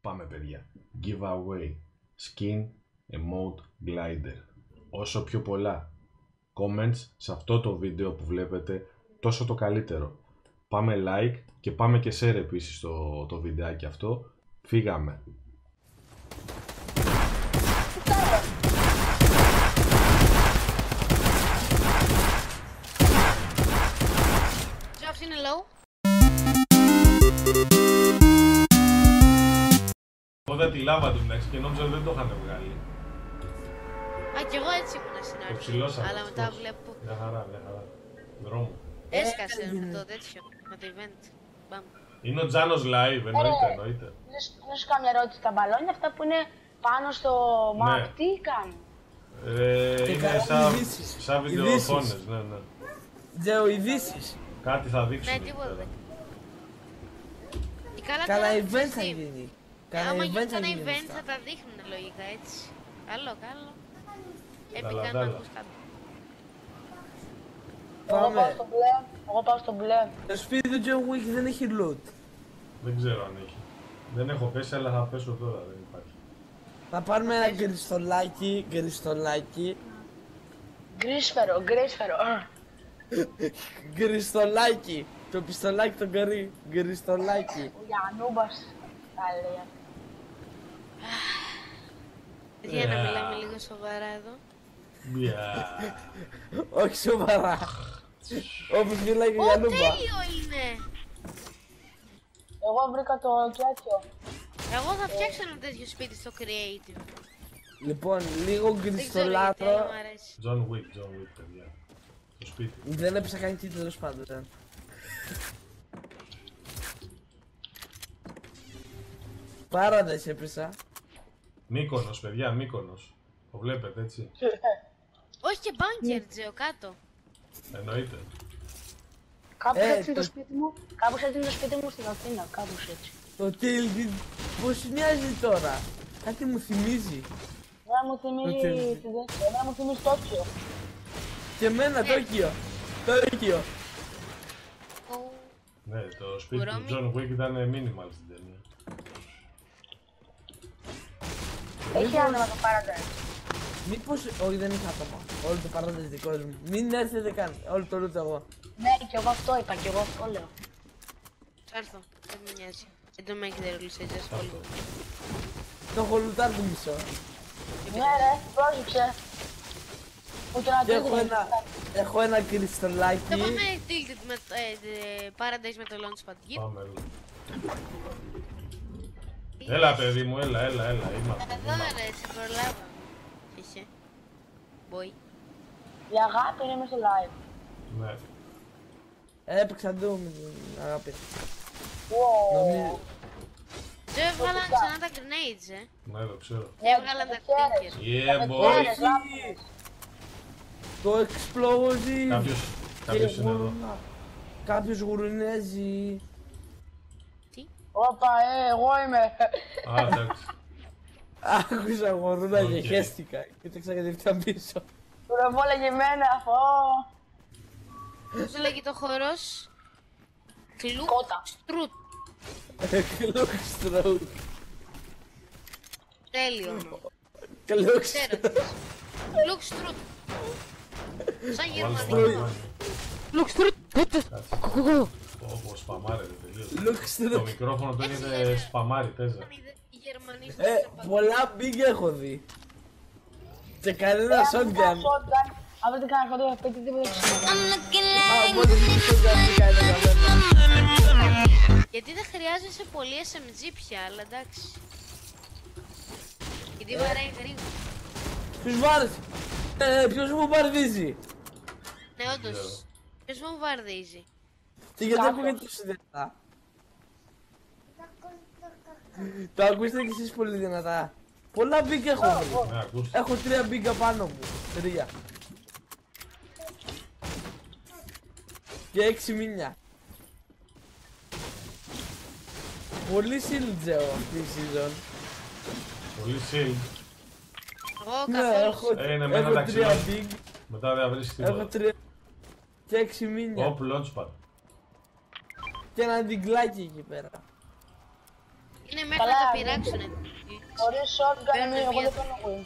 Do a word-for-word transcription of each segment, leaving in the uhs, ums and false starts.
Πάμε παιδιά. Giveaway. Skin Emote Glider. Όσο πιο πολλά comments σε αυτό το βίντεο που βλέπετε, τόσο το καλύτερο. Πάμε like και πάμε και share επίσης το, το βιντεάκι αυτό. Φύγαμε. Τζοφ είναι low. Εγώ δεν τη λάβα του μεταξύ και νόμιζα ότι δεν το είχαν βγάλει. Α, κι εγώ έτσι ήμουνα στην αρχή. ψηλώσαμε, Αλλά μετά ευτυχώς. βλέπω. Μια χαρά, μια χαρά. Δρόμο. Έσκασε με το τέτοιο. Με το event. Μπαμ. Είναι ο Τζάνος live, εννοείται, εννοείται. Να σου κάνω μια ερώτηση. Τα μπαλόνια αυτά που είναι πάνω στο map, Ναι. τι κάνουν? Ε, είναι κάνουν σαν, ειδήσεις. σαν βιντεοοθόνες, ναι, ναι. Τζεοειδήσεις. Κάτι θα δείξουν. Ναι, τίποτα. τώρα. Ή καλά Καλά τώρα, event θα ξέρεις τι. γίνει. Ε, Καλά Άμα event γίνει θα ένα γίνει. event αυτά. θα τα δείχνουν λογικά έτσι. Καλό, καλό. Δάλα, Έπικα να δάλα. ακούς κάτι. Εγώ Πάμε. πάω στο μπλε. Εγώ πάω στο μπλε. Το σπίτι του John Wick δεν έχει loot. Δεν ξέρω αν έχει. Δεν έχω πέσει, αλλά θα πέσω τώρα, δεν υπάρχει. Θα πάρουμε ένα γκριστολάκι, γκριστολάκι, Γκρίσφαιρο, γκρίσφαιρο. γκριστολάκι. Το πιστολάκι το γκρι, γκριστολάκι. Ο Γιαννούμπας τα λέει. Για να Ε. μιλάμε λίγο σοβαρά εδώ. Μια. Όχι σοβαρά. Όπως μιλάει και Ω, για νούμπα. τέλειο είναι! Εγώ βρήκα το τέτοιο. Εγώ θα φτιάξω ένα τέτοιο σπίτι στο creative. Λοιπόν, λίγο Δεν ξέρω γιατί, γκριστολάτρο. αλλά μου αρέσει. John Wick, John Wick, παιδιά. Στο σπίτι. Δεν έπαιξα καν τι τέλος πάντων. ε. Πάραντες έπαιξα. Μύκονος, παιδιά, Μύκονος. Το βλέπετε έτσι. Όχι και bunker, Τζεο, κάτω. Εννοείται. Κάπως Ε, έτσι είναι το- το σπίτι μου. Κάπως έτσι είναι το σπίτι μου στην Αθήνα. Κάπως έτσι. Το Tilted πώς μοιάζει τώρα. Κάτι μου θυμίζει. Δεν μου θυμίζει Το τέλειο. τη τέτοια. Δεν μου θυμίζει Τόκιο. Και εμένα Τόκιο. Τόκιο. Ω, Ναι, το σπίτι του Ρώμη. John Wick ήταν minimal στην ταινία. Έχει άτομα το Paradise. Μήπως, όχι δεν είχα άτομα. Όλο το παράδειγμα δικός μου. Μην έρθετε καν. Όλο το loot εγώ. Ναι, και εγώ αυτό είπα, και εγώ αυτό λέω. θα έρθω, δεν με νοιάζει. Δεν το make the rules, I just follow. Το έχω λουτάρει το μισό. Ναι ρε, πρόσεξε. Ούτε να Και έχω τρίχνει. ένα, έχω ένα Θα κρυστολάκι. πάμε tilted με το ε, ε, paradise με το launchpad. Γεια. Πάμε, έλα. Έλα, παιδί μου, έλα, έλα, έλα. Είμαστε. Εδώ ρε, σε προλάβα. Είχε. Boy. Η αγάπη είναι μέσα στο live. Ναι. Έπαιξα ντου με την αγάπη. Wow. Νομίζω. Τζο έβγαλαν ξανά τα grenades, ε. Ναι, το ξέρω. Έβγαλαν τα χαίρεσαι. clicker. Yeah, boy. Όχι. Το explosive. Κάποιος, κάποιος είναι εδώ. Κάποιος γουρουνέζει. Τι. Όπα, ε, εγώ είμαι. Α, εντάξει. Άκουσα γουρούνα και Οκ. χέστηκα. Κοίταξα κατευθείαν πίσω. Του ρεβόλεγε εμένα αυτό. Πώς λέγει το χορός. Κλου. Κότα. Στρουτ. Κλουκστρούτ. Τέλειο. Κλουκστρούτ. Ξέρω. Κλουκ στρουτ. Σαν Βάλτε γερμανικό. πάνω. Κλουκ στρουτ. Όπως σπαμάρετε τελείως. Το Κλουκστρούτ. μικρόφωνο του είναι σπαμάρι, τέζα. Οι Γερμανοί στο Ε, Σαπατό. πολλά big έχω δει. Και κανένα Ε, shotgun. Αν δεν κάνω αυτό το σπίτι, τίποτα ξύματα. Α, οπότε δεν shotgun δεν κάνει κανένα. Γιατί δεν χρειάζεσαι πολύ ες εμ τζι πια, αλλά εντάξει. Γιατί βαράει γρήγορα. Ποιος βάρεσε. Ε, ποιος μου βαρδίζει. Ναι, όντως. Ποιος μου βαρδίζει. Και γιατί Κάποιος. ακούγεται τόσο δυνατά. Το ακούστε κι εσείς πολύ δυνατά. Πολλά big έχω βρει. Ναι, ακούστε. Έχω τρία big απάνω μου. Τρία. Και έξι μήνια. Πολύ σύλλητζεο αυτή η season. Πολύ shield. Εγώ Ναι, καθόλου. έχω, Ε, είναι με ένα έχω τρία ταξιδάκι. big. Μετά δεν θα βρεις Έχω τίποτα. τρία και έξι μήνια. Οπ, launchpad. Και ένα ντιγκλάκι εκεί πέρα. Είναι μέχρι Καλά, να τα ναι. πειράξουνε. Χωρίς shotgun, Παίρνουν εμείς- εγώ μία. δεν παίρνω win.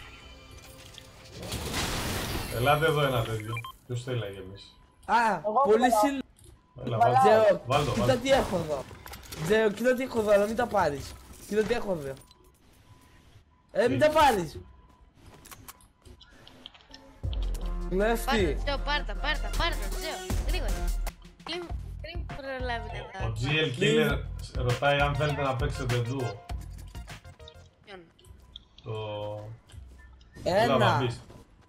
Ελάτε εδώ ένα τέτοιο. Ποιος θέλει να γεμίσει. Α, Εγώ πολύ βαλάω. σύλλογο. Έλα, Βαλάω. βάλ' Τζέο, το. Βάλ' το, κοίτα βάλ' το. τι έχω εδώ. Τζέο, κοίτα τι έχω εδώ, αλλά μην τα πάρεις. Κοίτα τι έχω εδώ. Ε, μην τα πάρεις. Πάρτα, Λεύτη. Τζέο, πάρτα, πάρτα, πάρτα, Τζέο. Γρήγορα. Πριν, πριν προλάβει να Ο τα... τζι ελ Killer ρωτάει αν θέλετε να παίξετε ντουο. Ποιον? Το... Έλα, Ένα. βαμπείς.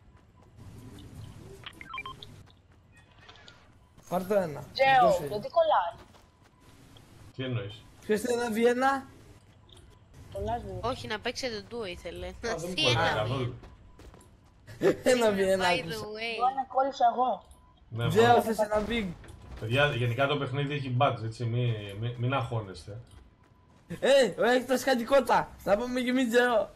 Πάρ' το ένα. Τζέο, Δώσε. γιατί κολλάς. Τι εννοείς. Ποιος θέλει να βγει ένα. Κολλάς μου. Όχι, να παίξετε ντουο ήθελε. Α, δεν Τι μου κολλάει ένα καθόλου. Ένα βγει ένα. By άκουσα. the way. Εγώ να κόλλησα εγώ. Ναι, Τζέο, βάλ' το. θες ένα big. Παιδιά, γενικά το παιχνίδι έχει bugs, έτσι, μην, μην, μην αγχώνεστε. Ε, ο Έκτος κάτι κότα. Να πούμε και εμείς Τζέο.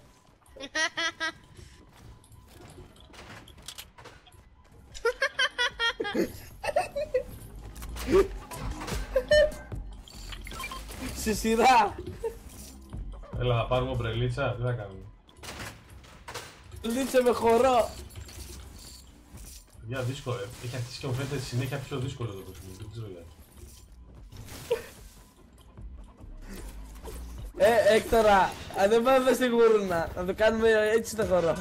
Σε σειρά. Έλα, θα πάρουμε ομπρελίτσα, τι θα κάνουμε. Λίτσε με χορό. Για δύσκολο, ε. Έχει αρχίσει και μου φαίνεται συνέχεια πιο δύσκολο το παιχνίδι, δεν ξέρω γιατί. Ε, Έκτορα, αν δεν πάμε στην γουρούνα, να το κάνουμε έτσι το χορό.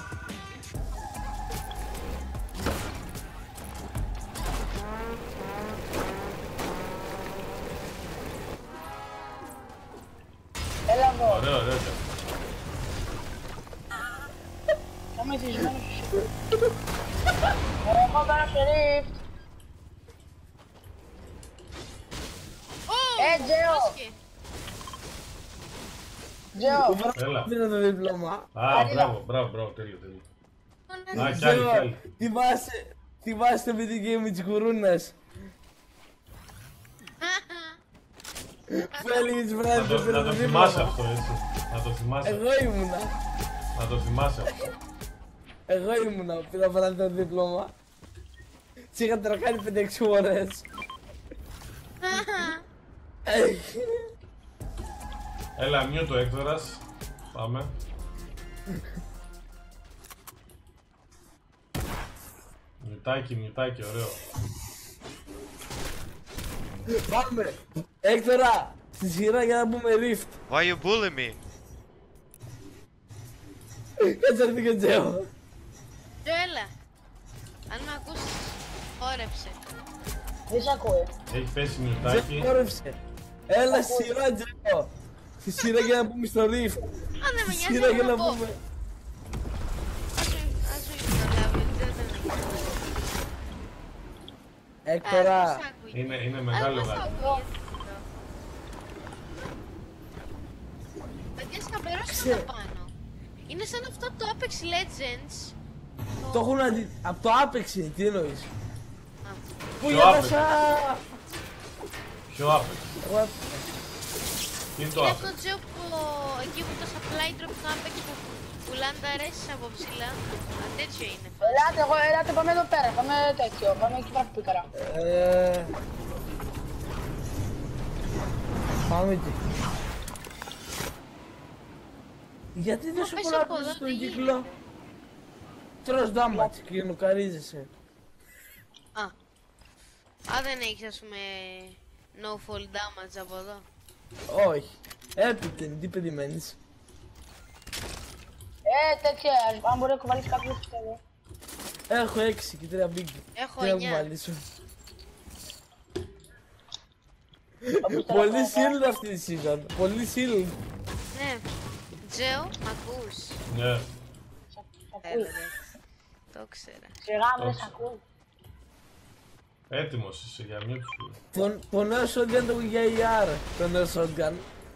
Έλα εδώ. Ωραίο, ωραίο. ωραίο. Θα είμαι θυσμένος σου. Εγώ κάνω σε rift. Ω, Ε, Τζέο. πρόσεχε. Τζέο. Έλα. Πήρα το δίπλωμα. Α, μπράβο, μπράβο, μπράβο, τέλειο, τέλειο. Α, κι άλλη, κι άλλη. Θυμάσαι, θυμάσαι το βιντεο με τις γουρούνες. Που έλεγες Να βράδυ το, το πήρα να το το θυμάσαι δίπλωμα. αυτό, έτσι. Να το θυμάσαι. Εγώ ήμουνα. Να το θυμάσαι αυτό. Εγώ ήμουνα που πήρα βράδυ το δίπλωμα. Τι είχα τρακάνει πέντε έξι φορές. Έλα, μειώ το Έκτορας. Πάμε. Μιουτάκι, μιουτάκι, ωραίο. Πάμε. Έκτορα, στη σειρά για να πούμε rift. Why you bully me? Έτσι έρθει και ο Τζέο. Τζέο, έλα. Αν με ακούσεις, χόρεψε. Δεν σ' ακούει. Έχει πέσει Τζέο μιουτάκι. χόρεψε. Έλα στη σειρά Τζέο. Στη σειρά για να πούμε στο rift. Αν δεν με Στη νοιάζει, σειρά για να να πω. πούμε. Ας σου ας σου προλάβει, δεν με νοιάζει. Έκτορα. Α, πώς άκουγε. Είναι, είναι Α, μεγάλο πώς γάτι. άκουγε. Παιδιά, σκαμπερώσαν Ξέρω. τα πάνω. Είναι σαν αυτό το Apex Legends. Το έχουν αντι... Απ' το Apex είναι, τι εννοείς. Α, Πού Ποιο γέλασα. Ποιο άπεξ. Εγώ- Τι είναι το είναι άπεξ. αυτό Τζέο που εκεί που το supply drop το Apex που πουλάνε τα ρέσεις από ψηλά. Α, τέτοιο είναι. Ελάτε, εγώ, ελάτε, πάμε εδώ πέρα. Πάμε τέτοιο. Πάμε εκεί πέρα που πήκαρα. Ε, Πάμε εκεί. Γιατί τόσο πες πολλά από πες εδώ, στον τι κύκλο. Τρως damage και νοκαρίζεσαι. Α. Α, δεν έχεις ας πούμε no fall damage από εδώ. Όχι. Έπειτε, τι περιμένεις. Ε, τέτοια. Αν μπορεί να κουβαλήσει κάποιος πιστεύω. Έχω έξι και τρία big. Έχω Τι να εννιά. κουβαλήσω. Όπως τώρα Πολύ έχω- shield αυτή η season. Πολύ shield. Ναι. Τζέο, μ' ακούς. Ναι. Σ' ακούει. Έλα, ρε. Το ξέρα. Σιγά μου δεν Όχι. σ' ακούει. Έτοιμος είσαι για μute σου. Το, το νέο shotgun το για ι αρ. Το νέο shotgun.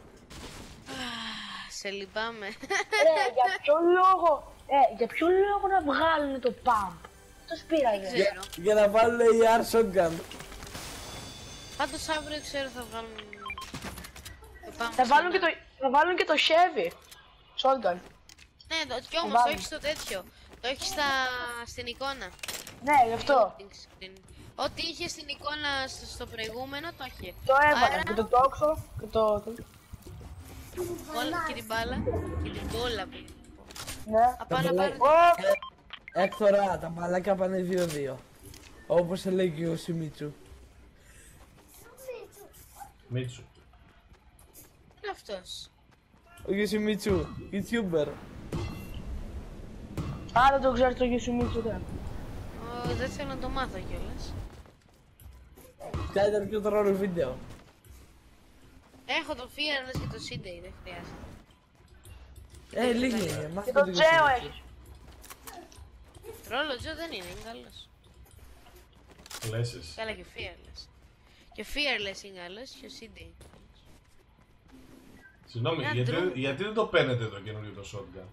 Σε λυπάμαι. Ρε, για ποιο λόγο, ε, για ποιο λόγο να βγάλουν το pump. Το σπήραγε. Ξέρω. Για να βάλουν ι αρ shotgun. Πάντως αύριο ξέρω θα βγάλουν... το πάμε Θα βάλουν, και ξανά. το, θα βάλουν και το Chevy. Shotgun. Ναι, το, κι όμως το βάλουν. έχεις στο τέτοιο. Το έχεις στα... στην εικόνα. Ναι, γι' αυτό. Loading screen. Ό,τι είχε στην εικόνα στο, στο προηγούμενο το έχει. Το έβαλα. Άρα- Και το τόξο και το... το- Όλα και την μπάλα και την μπόλα που. Ναι. Απάνω πάνω. Έκτορα, τα μαλάκια πάνε δύο δύο. Όπως λέει και ο Σιμίτσου. Μίτσου. Είναι αυτός. Ο Γιωσιμίτσου, YouTuber. Α, δεν το ξέρεις το Γιωσιμίτσου δεν. Ω, δεν θέλω να το μάθω κιόλας. Ποια ήταν πιο τρόλο βίντεο. Έχω το Fearless και το Σίντεϊ, δεν χρειάζεται. Ε, λίγη είναι, Και μάθε το το Τζέο Γιωσιμίτσου. έχεις. Τρόλο Τζο δεν είναι, είναι καλός. Λέσες. Καλά και ο Fearless. Και ο Fearless είναι καλός και ο Σίντεϊ. Συγγνώμη, Ένα γιατί, ντρου. γιατί δεν το παίρνετε το καινούριο το shotgun.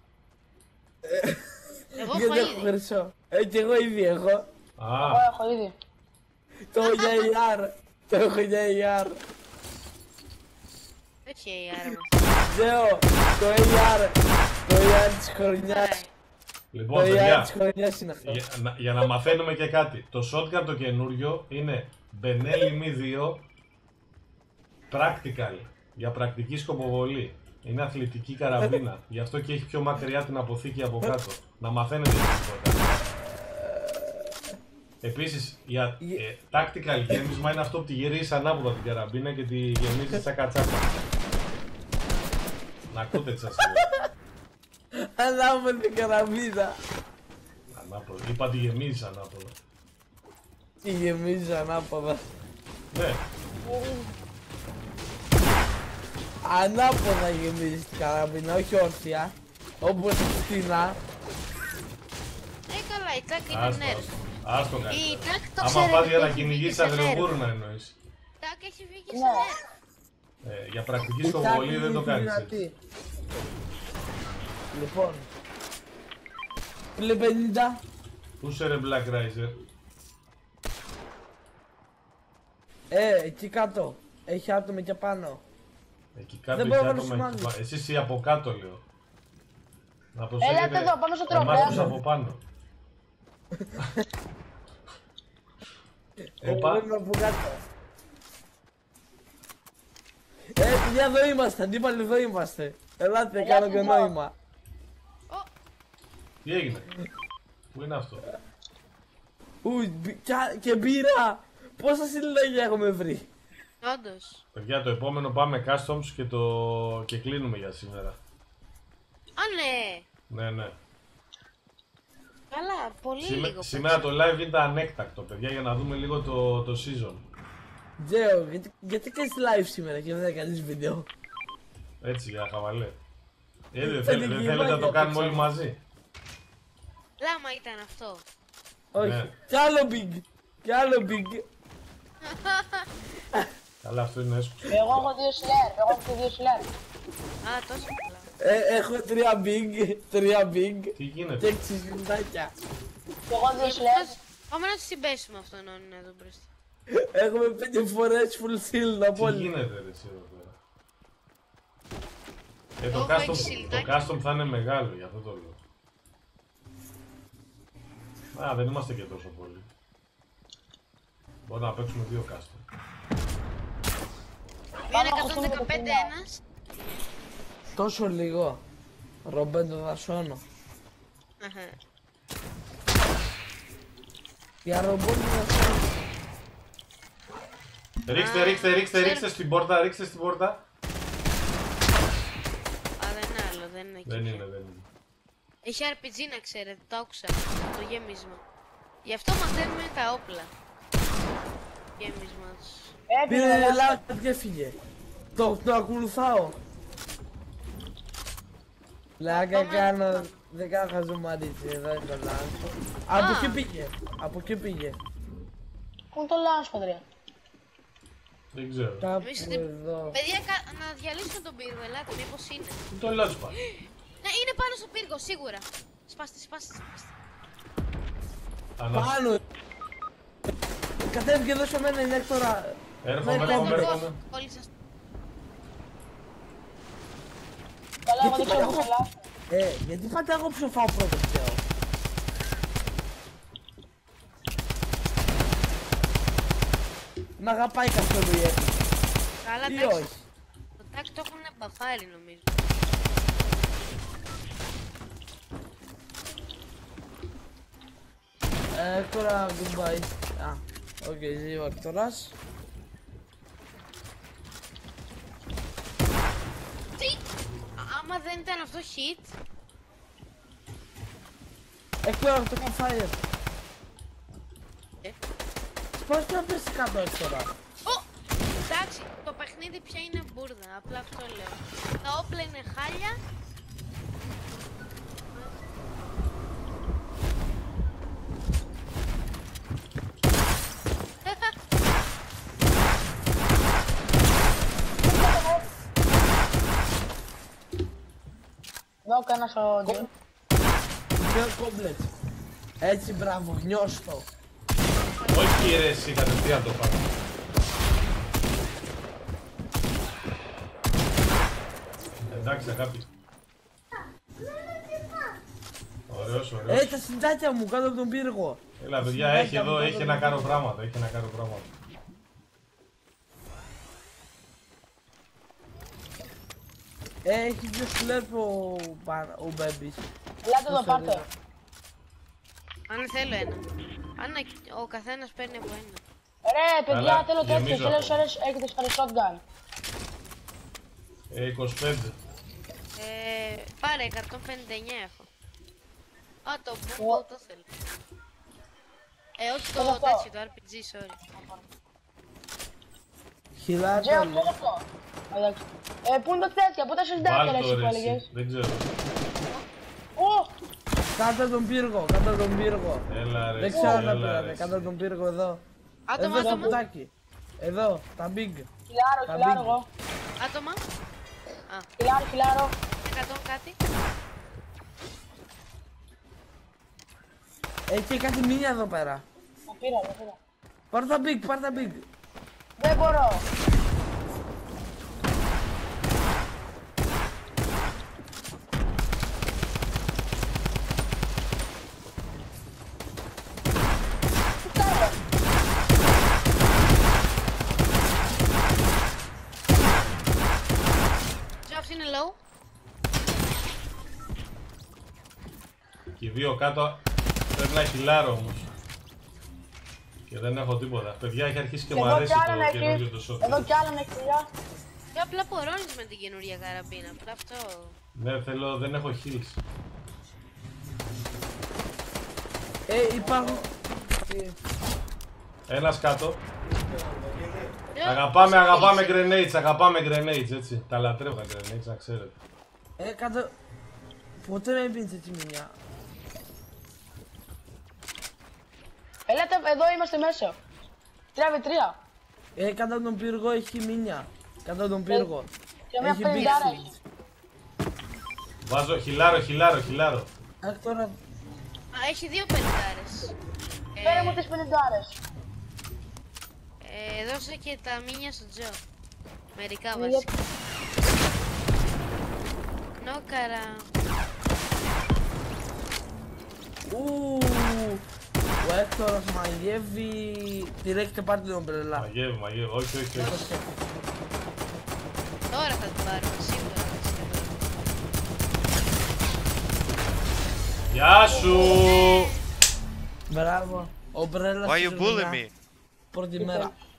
Εγώ έχω Γιατί έχω ήδη. χρυσό. Ε, κι εγώ ήδη έχω. Α, Εγώ έχω ήδη. Το έχω για έι αρ. Το έχω για έι αρ. Όχι η άρα μας. Τζέο, το έι αρ. Το έι αρ της χρονιάς. Το λοιπόν, έι αρ παιδιά, της χρονιάς είναι αυτό. για, να, για να μαθαίνουμε και κάτι. Το shotgun το καινούριο είναι Benelli εμ δύο Practical. Για πρακτική σκοποβολή. Είναι αθλητική καραμπίνα. Γι' αυτό και έχει πιο μακριά την αποθήκη από κάτω. Να μαθαίνετε τίποτα. Επίσης, για ε, tactical γέμισμα είναι αυτό που τη γυρίζεις ανάποδα την καραμπίνα και τη γεμίζεις τσάκα τσάκα. Να ακούτε τι σας λέω. Ανάβω την καραμπίνα. Ανάποδα. Είπα τη γεμίζεις ανάποδα. Τι γεμίζει ανάποδα. Ναι. Ανάποδα γεμίζει την καραμπίνα, όχι όρθια. Όπως φτηνά. Ε, καλά, η τάκ είναι Άστο, nerf. άστο. Άστο Η καλύτερα. τάκ το Άμα ξέρετε πας για ότι να έχει βγει κυνηγήσεις σε nerf. αγριογούρου να εννοείς. Η τάκ έχει βγει σε Ναι. nerf. Ε, για πρακτική σκοποβολή δεν το κάνεις έτσι. δυνατή. Λοιπόν. Πλε πενήντα. Πού είσαι ρε Black Riser. Ε, εκεί κάτω. Έχει άτομο και πάνω. Εκεί κάτω Δεν έχει μπορώ να άτομα σημάνει. εκεί πάνω. Εσύ είσαι από κάτω λέω. Να Έλατε προσέχετε εδώ, πάμε στο εμάς τους τροπέα. από πάνω. Εγώ Όπα. είμαι από κάτω. Ε, παιδιά εδώ είμαστε, αντίπαλοι εδώ είμαστε. Ελάτε, Ελάτε κάνω και εδώ. νόημα. Τι έγινε. Πού είναι αυτό. Ου, μπι- κι- και μπύρα. Πόσα συλλόγια έχουμε βρει. Όντως. Παιδιά το επόμενο πάμε customs και, το... και κλείνουμε για σήμερα. Α, ναι. Ναι, ναι. Καλά, πολύ Σήμε- λίγο. σήμερα το live είναι ανέκτακτο παιδιά για να δούμε λίγο το, το season. Τζέο, γιατί, γιατί κάνεις live σήμερα και δεν κάνεις βίντεο. Έτσι για χαβαλέ. Ε, δεν, Θα θέλ- την δεν κοιμάει θέλετε να το απ' κάνουμε έξω. όλοι μαζί. Λάμα ήταν αυτό. Όχι. Ναι. Κι άλλο big. Κι άλλο big. Καλά αυτό είναι έσχος. Εγώ έχω δύο σιλέρ, εγώ έχω και δύο σιλέρ. Α, τόσο καλά. Ε, έχω τρία big, τρία big Τι και γίνεται. έξι συντάκια. Και εγώ δύο σιλέρ. Πώς- Πάμε να τους συμπέσουμε αυτόν να είναι εδώ μπροστά. Έχουμε πέντε φορές full shield από Τι όλοι. γίνεται ρε εσύ εδώ πέρα. Ε, το, Εγώ custom, έχω το ξυλιτάκι. custom θα είναι μεγάλο, γι' αυτό το λέω. Α, δεν είμαστε και τόσο πολλοί. Μπορούμε να παίξουμε δύο custom. Είναι έχω εκατόν δεκαπέντε το ένας. Τόσο λίγο. Ρομπέντο δασόνο. Αχα. Για ρομπέντο δασόνο. Ρίξτε, Α, ρίξτε, ρίξτε, ξέρω. ρίξτε στην πόρτα, ρίξτε στην πόρτα. Α, δεν είναι άλλο, δεν είναι εκεί. Δεν είναι, δεν είναι. Έχει αρ πι τζι να ξέρετε, το άκουσα. Το γέμισμα. Γι' αυτό μαθαίνουμε τα όπλα. Γέμισμα τους. Έπινε Πήρε ένα. λάθος και έφυγε. Το, το ακολουθάω. Λάκα Πάμε. κάνω, δεν κάνω χαζομάριτσι, εδώ είναι το λάθος. Από εκεί πήγε, από εκεί πήγε. Πού είναι το λάσπο, ρε. Δεν ξέρω. Κάπου Εμείς ότι- εδώ. Παιδιά, κα- να διαλύσουμε τον πύργο, ελάτε, μήπως είναι. Τι το λέω σπα. Ναι, είναι πάνω στο πύργο, σίγουρα. Σπάστε, σπάστε, σπάστε. Ανα... Πάνω. Κατέβηκε εδώ σε μένα, είναι τώρα. Έρχομαι, Ναι, έρχομαι, ναι, ναι. έρχομαι. Όλοι σας. Καλά, εγώ δεν Γιατί ξέρω πάω- πού είναι λάσπο. Ε, γιατί πάντα εγώ ψοφάω πρώτο πλέον. Μ' αγαπάει καθόλου η Epic. Καλά, Ή εντάξει. όχι. Το τάκ το έχουν μπαφάρει νομίζω. Ε, τώρα goodbye. Α, οκ, ζει ο Έκτορας. Τι! Άμα δεν ήταν αυτό hit. Έκτορα, το έχω fire. Ε. Πώς να πέσει κάτω Έκτορα? Ω! Εντάξει, το παιχνίδι πια είναι μπουρδα, απλά αυτό λέω. Τα όπλα είναι χάλια. Εδώ κάνα στο Τζον. Πιο κόμπλετ. Έτσι, μπράβο, νιώστο. Όχι ρε εσύ, κατευθείαν το πάνω. Εντάξει αγάπη. Ωραίος, ωραίος. Ε, τα συντάκια μου κάτω από τον πύργο. Έλα παιδιά, έχει εδώ, έχει να κάνω πράγματα, έχει να κάνω πράγματα. Ε, έχει δύο σλέπ ο, ο Μπέμπης. Ελάτε εδώ, πάρτε. Αν θέλω ένα. Αν ο καθένας παίρνει από ένα. Ρε, παιδιά, Καλά, θέλω τέτοιο. γεμίζω Θέλω αυτό. ώρες έχετε στο shotgun. Ε, είκοσι πέντε. Ε, πάρε, εκατόν πενήντα εννιά έχω. Α, το μπουμπο Ω. το θέλω. Ε, όχι Θέλω το αυτό. τέτοιο, το αρ πι τζι, sorry. Χιλάτα Τζέο, λέει. θέλω αυτό. Εντάξει. Ε, πού είναι το τέτοιο, πού τα συντάκια ρε Βάλ' εσύ το που ρε έλεγες. εσύ, δεν ξέρω. Ω, Κάτω από τον πύργο, κάτω από τον πύργο. Έλα ρε Δεν εσύ, ξέρω αν τα έλα πήρατε, ρε κάτω από τον πύργο εδώ. Άτομα, Εδώ στο άτομα, κουτάκι. Εδώ, τα big. χιλιάρο, Τα χιλιάρο big. εγώ. άτομα. Α, Χιλιάρο, χιλιάρο. εκατό κάτι. Έχει κάτι μήνυα εδώ πέρα. Τα πήρα, τα πήρα. Πάρ' τα big, πάρ' τα big. Δεν μπορώ. Τι κάνω? Τζο, αυτή είναι low. Και οι δύο κάτω πρέπει να χιλάρω όμως. Και δεν έχω τίποτα. Παιδιά, έχει αρχίσει και μου Εδώ αρέσει κι άλλον το καινούργιο έχει. το shot. Εδώ κι άλλον έχει φιλιά. Και απλά πορώνεις με την καινούργια καραμπίνα, απλά αυτό. Ναι, θέλω, δεν έχω heals. Ε, υπάρχουν... Ένας κάτω. Ε, Αγαπάμε, σε αγαπάμε φίλησε. grenades, αγαπάμε grenades, έτσι. Τα λατρεύω τα grenades, να ξέρετε. Ε, κάτω... Ποτέ δεν πίνεις έτσι μήνυα. Ελάτε, εδώ είμαστε μέσα. Τρία βι τρία. Ε, κάτω από τον πύργο έχει μήνυα. Κάτω από τον πύργο. Και μια Έχει πενηντάρα big έχει. Βάζω χιλάρο, χιλάρο, χιλάρο. Αχ, τώρα... Α, έχει δύο πενηντάρες. Φέρε μου τις πενηντάρες. Ε, δώσε και τα μήνια στο Τζο. Μερικά Ε, βασικά. Νόκαρα. Ου, ο Έκτορας μαγεύει... Τηρέχετε πάρτε την ομπρελά. Μαγεύει, μαγεύει. Όχι, όχι, όχι. Τώρα θα την πάρουμε σίγουρα. Γεια σου! Μπράβο. Ομπρέλα Why στη you bullying ζωνιά. me? Πρώτη μέρα.